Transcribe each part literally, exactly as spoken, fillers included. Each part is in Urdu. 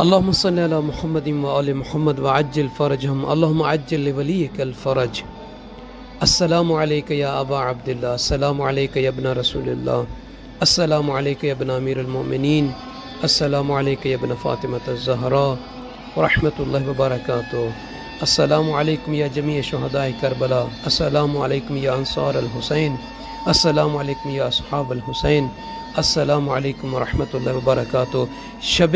اللهم صل على محمد وآل محمد وعجل فرجهم اللهم عجل لوليك الفرج. السلام عليك يا أبا عبد الله، السلام عليك يا ابن رسول الله، السلام عليك يا ابن أمير المؤمنين، السلام عليك يا ابن فاطمة الزهراء ورحمة الله وبركاته. السلام عليكم يا جميع شهداء كربلاء، السلام عليكم يا أنصار الحسين، السلام عليكم يا أصحاب الحسين، السلام عليكم ورحمة الله وبركاته. شب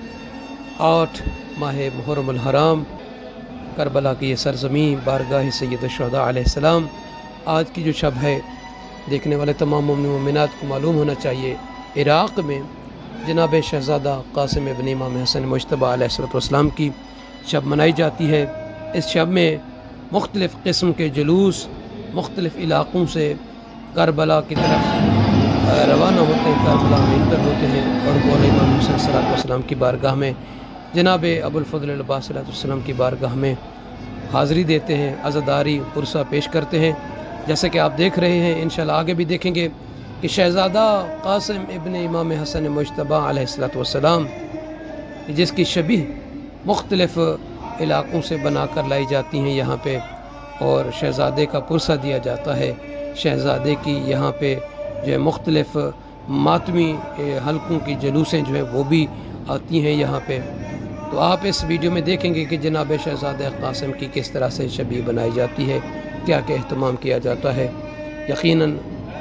آٹھ ماہ محرم الحرام، کربلا کی یہ سرزمین، بارگاہ سید الشہداء علیہ السلام، آج کی جو شب ہے دیکھنے والے تمام مومن مومنات کو معلوم ہونا چاہیے، عراق میں جناب شہزادہ قاسم ابن امام حسن مجتبیٰ علیہ السلام کی شب منائی جاتی ہے۔ اس شب میں مختلف قسم کے جلوس مختلف علاقوں سے کربلا کی طرف روانہ ہوتے ہیں، کربلا میں انٹر ہوتے ہیں اور مولا امام حسین صلی اللہ علیہ وسلم کی بارگاہ میں، جناب ابو الفضل العباس صلی اللہ علیہ وسلم کی بارگاہ میں حاضری دیتے ہیں، عزاداری پرسہ پیش کرتے ہیں۔ جیسے کہ آپ دیکھ رہے ہیں، انشاءاللہ آگے بھی دیکھیں گے کہ شہزادہ قاسم ابن امام حسن مجتبیٰ علیہ السلام جس کی شبیہ مختلف علاقوں سے بنا کر لائی جاتی ہیں یہاں پہ، اور شہزادے کا پرسہ دیا جاتا ہے، شہزادے کی یہاں پہ جو ہے مختلف ماتمی حلقوں کی جلوسیں جو ہیں وہ بھی آتی ہیں یہاں پہ۔ تو آپ اس ویڈیو میں دیکھیں گے کہ جناب شہزادہ قاسم کی کس طرح سے شبیہ بنائی جاتی ہے، کیا کیا اہتمام کیا جاتا ہے۔ یقیناً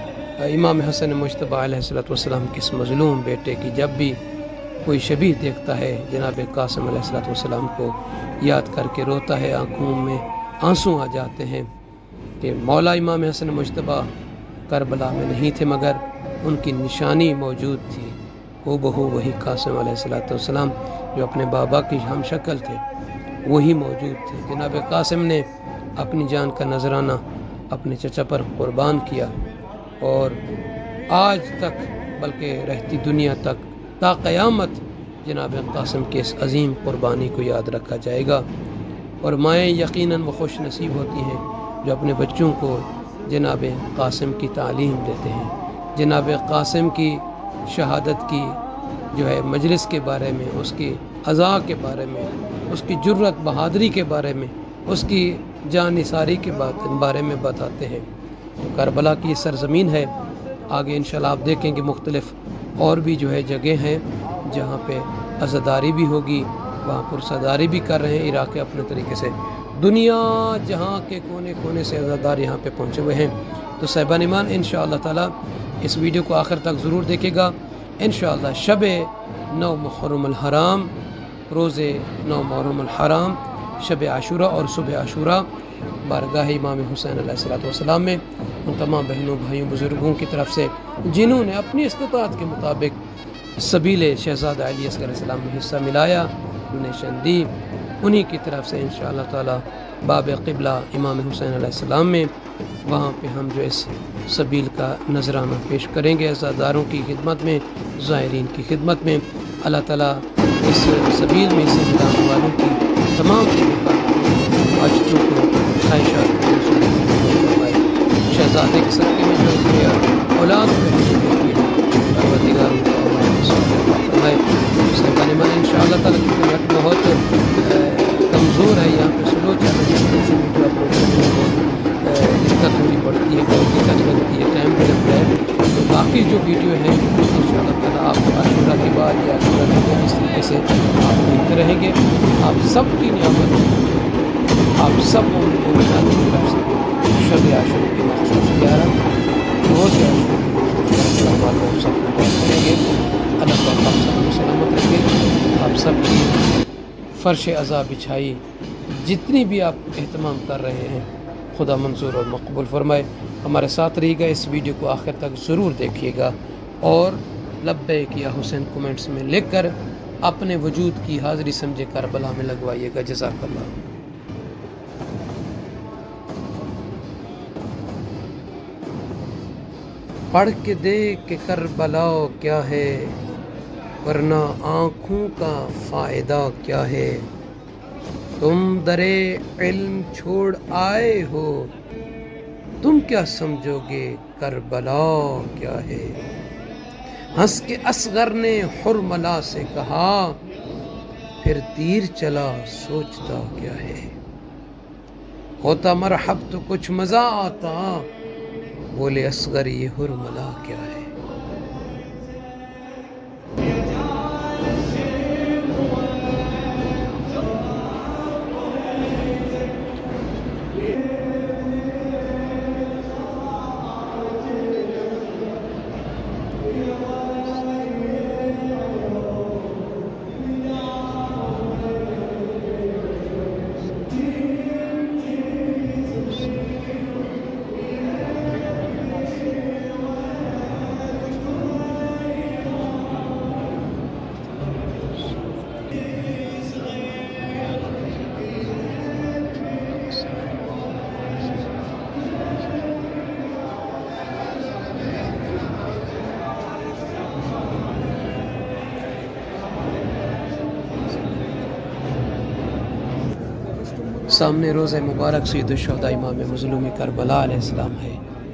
امام حسن مجتبیٰ علیہ السلام کے اس مظلوم بیٹے کی جب بھی کوئی شبیہ دیکھتا ہے جناب قاسم علیہ السلام کو یاد کر کے روتا ہے، آنکھوں میں آنسو آ جاتے ہیں کہ مولا امام حسن مجتبیٰ کربلا میں نہیں تھے مگر ان کی نشانی موجود تھی، ہو بہو وہی قاسم علیہ السلام جو اپنے بابا کی ہم شکل تھے وہی موجود تھے۔ جناب قاسم نے اپنی جان کا نذرانہ اپنے چچا پر قربان کیا، اور آج تک بلکہ رہتی دنیا تک تا قیامت جناب قاسم کے اس عظیم قربانی کو یاد رکھا جائے گا۔ اور مائیں یقیناً وہ خوش نصیب ہوتی ہیں جو اپنے بچوں کو جناب قاسم کی تعلیم دیتے ہیں، جناب قاسم کی شہادت کی جو ہے مجلس کے بارے میں، اس کی عزا کے بارے میں، اس کی جرت بہادری کے بارے میں، اس کی جان نثاری کے بارے میں بتاتے ہیں۔ تو کربلا کی سرزمین ہے، آگے انشاءاللہ آپ دیکھیں کہ مختلف اور بھی جو ہے جگہ ہیں جہاں پہ عزاداری بھی ہوگی، وہاں پرساداری بھی کر رہے ہیں عراق کے اپنے طریقے سے، دنیا جہاں کے کونے کونے سے عزادار یہاں پہ پہنچے ہوئے ہیں۔ تو صاحبان ایمان انشاءاللہ تعالی اس ویڈیو کو آخر تک ضرور دیکھے گا۔ انشاءاللہ شب نو محرم الحرام، روز نو محرم الحرام، شب عاشوراء اور صبح عاشوراء، بارگاہ امام حسین علیہ السلام میں ان تمام بہنوں بھائیوں بزرگوں کی طرف سے جنہوں نے اپنی استطاعت کے مطابق سبیل شہزادہ علی اصغر علیہ السلام میں حصہ ملایا، ڈونیشن دی، انہی کی طرف سے انشاءاللہ تعالی باب قبلہ امام حسین علیہ السلام میں وہاں پہ ہم جو اس سبیل کا نذرانہ پیش کریں گے عزاداروں کی خدمت میں، زائرین کی خدمت میں۔ اللہ تعالیٰ اس سبیل میں سے ملانے والوں کی تمام حاجتوں کو، خواہشات کو فرمائے۔ شہزادے کے صدقے میں جو کیا اولاد پروردگار فرمائے۔ صاحبان ایمان انشاءاللہ تعالیٰ کی نیت بہت کمزور ہے، یہاں پہ سلو چل رہی ہے، دقت ہونی پڑتی ہے، بہت دقت لگتی ہے، ٹائم بھی لگتا ہے۔ تو باقی جو ویڈیو ہیں انشاءاللہ تعالیٰ آپ عاشوراء کے بعد یا عاشوراء کے بعد اس طریقے سے آپ دیکھتے رہیں گے۔ آپ سب کی نعمت، آپ سب مومنات کی طرف سے شب عاشوراء کی مخصوص زیارت، روز عاشوراء آپ سب کو کریں گے۔ اللہ تعالیٰ آپ سب کو سلامت رکھے، آپ سب کی فرش عزا بچھائی جتنی بھی آپ اہتمام کر رہے ہیں خدا منظور اور مقبول فرمائے۔ ہمارے ساتھ رہی گا، اس ویڈیو کو آخر تک ضرور دیکھیے گا، اور لبیک یا حسین کومنٹس میں لکھ کر اپنے وجود کی حاضری سمجھے کربلا میں لگوائیے گا۔ جزاک اللہ۔ پڑھ کے دیکھ کہ کربلا کیا ہے، ورنہ آنکھوں کا فائدہ کیا ہے۔ تم درے علم چھوڑ آئے ہو، تم کیا سمجھو گے کربلا کیا ہے۔ ہنس کے اصغر نے حرملا سے کہا، پھر تیر چلا سوچتا کیا ہے، ہوتا مرحب تو کچھ مزہ آتا، بولے اصغر یہ حرملا کیا ہے۔ سامنے روزہ مبارک سید الشہداء امام مظلوم کربلا علیہ السلام ہے۔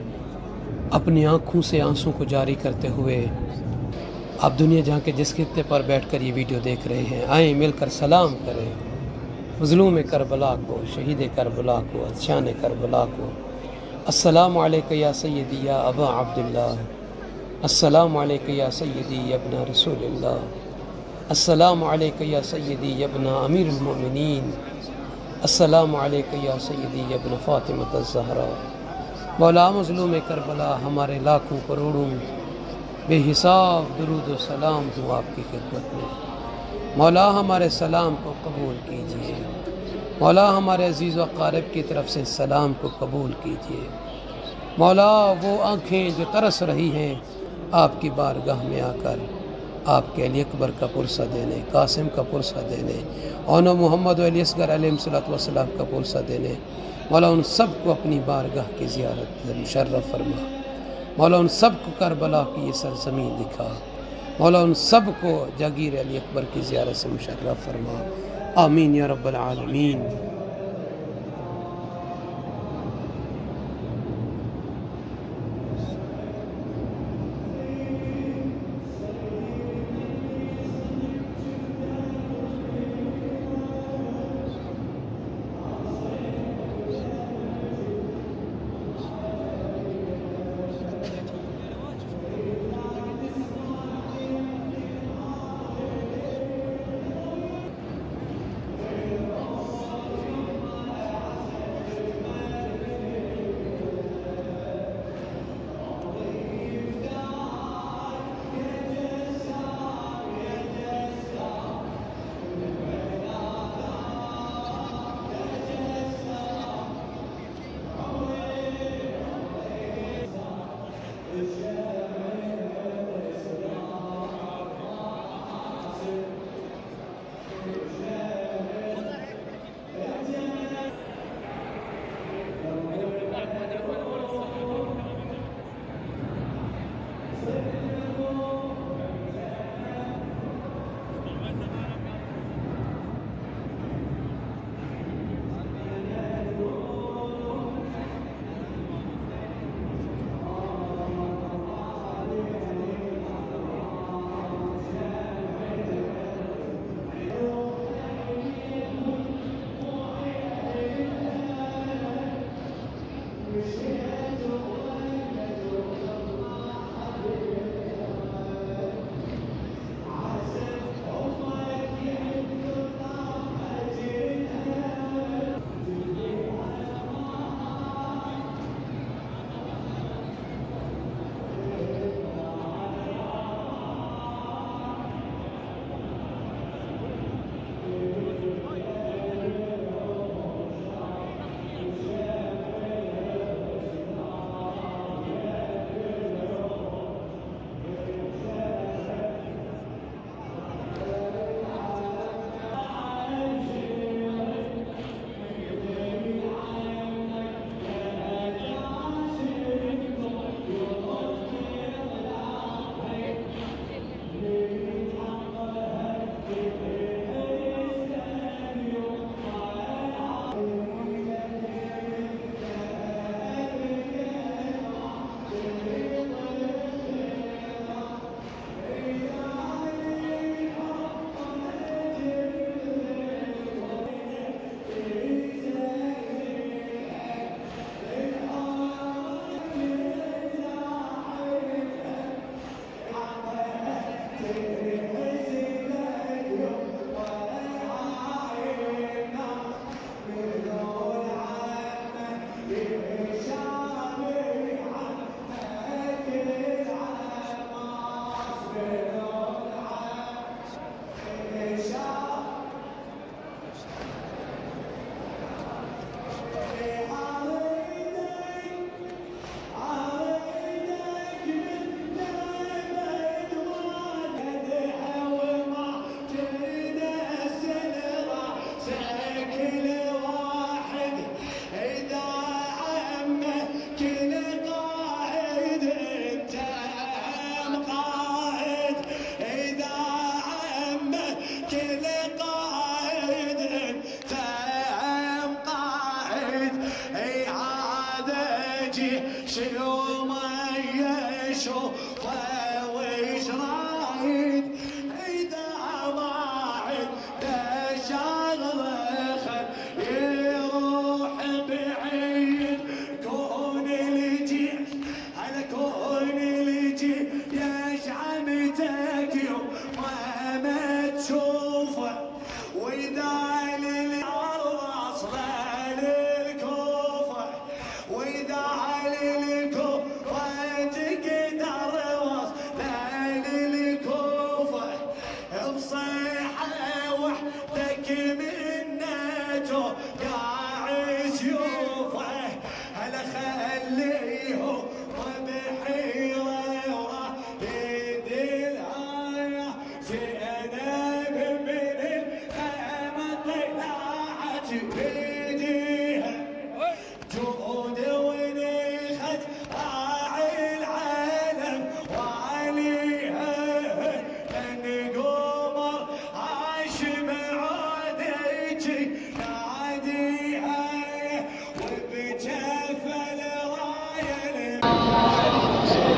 اپنی آنکھوں سے آنسوں کو جاری کرتے ہوئے آپ دنیا جہاں کے جس خطے پر بیٹھ کر یہ ویڈیو دیکھ رہے ہیں، آئیں مل کر سلام کریں مظلوم کربلا کو، شہید کربلا کو، عطشان کربلا کو۔ السلام علیکہ یا سیدی یا ابا عبداللہ، السلام علیکہ یا سیدی یا ابن رسول اللہ، السلام علیکہ یا سیدی یا ابن امیر المؤمنین، السلام علیکہ یا سیدی یا ابن فاطمہ الزہرا۔ مولا مظلوم کربلا ہمارے لاکھوں کروڑوں بے حساب درود و سلام ہوں آپ کی خدمت میں۔ مولا ہمارے سلام کو قبول کیجئے، مولا ہمارے عزیز و اقارب کی طرف سے سلام کو قبول کیجئے۔ مولا وہ آنکھیں جو ترس رہی ہیں آپ کی بارگاہ میں آ کر آپ کے علی اکبر کا پرسہ دینے، قاسم کا پرسہ دینے، اونو محمد و علی اصغر علیہ السلام کا پرسہ دینے، مولا ان سب کو اپنی بارگاہ کی زیارت مشرف فرما۔ مولا ان سب کو کربلا کی یہ سرزمین دکھا، مولا ان سب کو جاگیر علی اکبر کی زیارت سے مشرف فرما، آمین یا رب العالمین۔ شنو ما يشوفه وش رايد إذا ما عنده شغله خل يروح بعيد. كون الجيش على كون الجيش يشعمتك يوم ما ما تشوفه، وإذا للأرض أصلا للكوفة، وإذا للكوفة تقدر وصلا للكوفة. بصيحة وحدك منته قاعد سيوفه، هلا خليهم بحيرة ورائد الآية زينب من الخيمة طلعت بيديها جود ونخت راعي العالم وعليها لأن قمر هاشم عوديجي ناديها وبجف الراية